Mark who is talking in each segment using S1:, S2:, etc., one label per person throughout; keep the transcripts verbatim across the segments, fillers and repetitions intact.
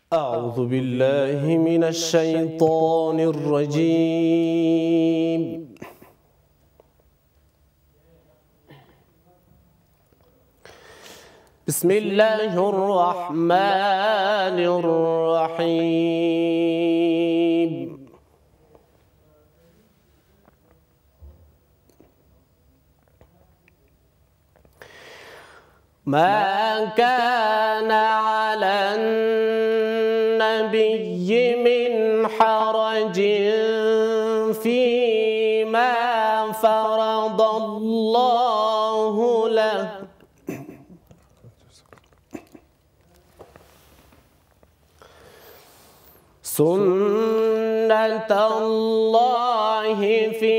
S1: أعوذ بالله من الشيطان الرجيم. بسم الله الرحمن الرحيم. ما كان على النبي من حرج فيما فرض الله له سنة الله في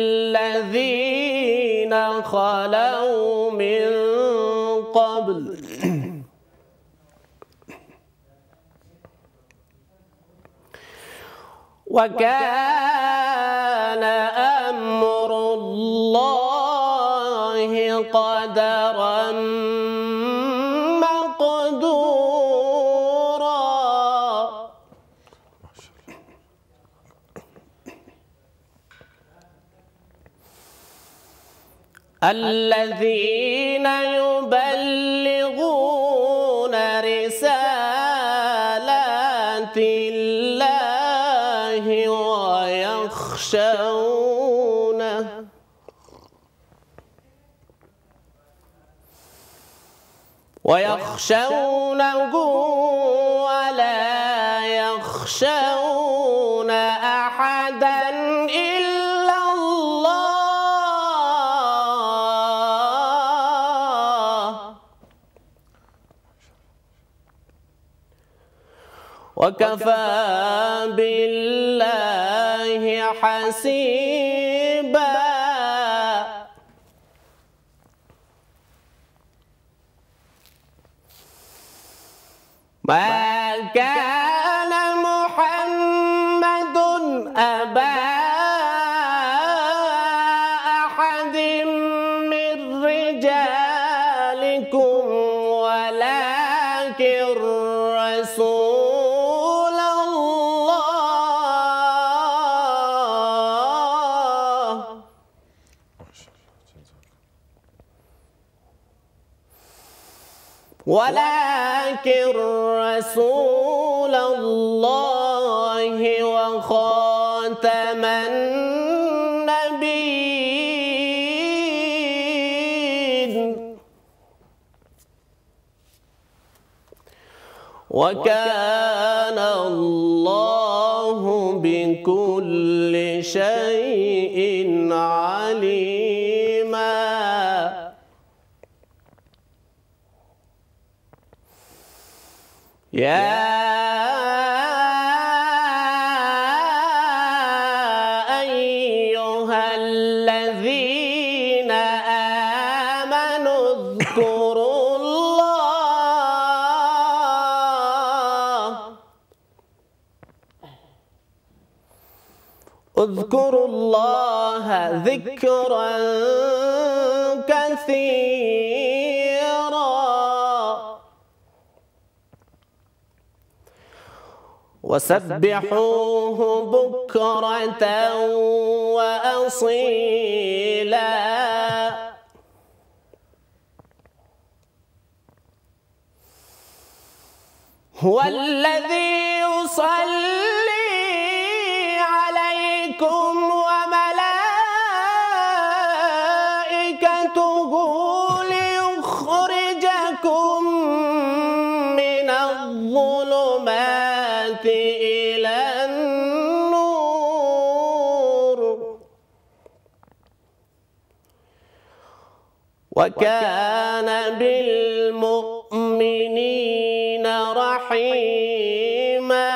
S1: الذين خلوا من قبل وكان أمر الله قدرا مقدورا. الذين يبلغون رسالات الله ويخشونه ويخشونه ولا يخشون أحدا إلا الله وكفى بالله حسيبا. ما كان محمد أبا أحد من رجالكم ولكن رسول الله ولكن رسول الله وخاتم النبيين وكان الله بكل شيء عليما. يا أيها الذين آمنوا اذكروا الله اذكروا الله ذكرا كثيرا وسبحوه بكرة وأصيلا. هو الذي يصلي عليكم وملائكته ليخرجكم من الظلمات إلى النور وكان بالمؤمنين رحيما.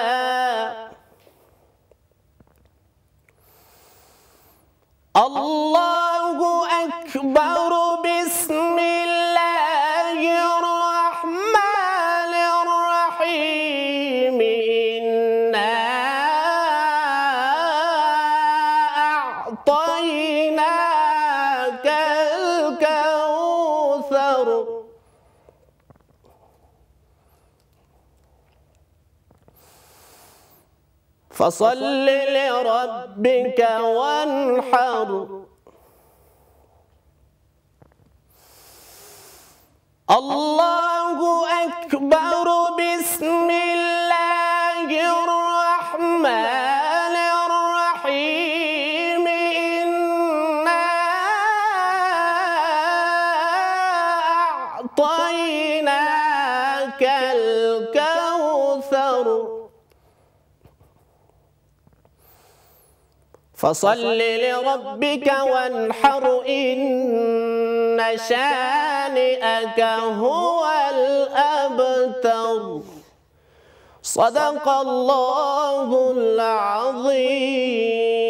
S1: الله أكبر. بسم الله الرحمن الرحيم. إنا أعطيناك الكوثر فصل لربك وانحر الله أكبر بسم الله الرحمن الرحيم إنا أعطيناك الكوثر فصل لربك وانحر إن شانئك هو الأبتر صدق الله العظيم.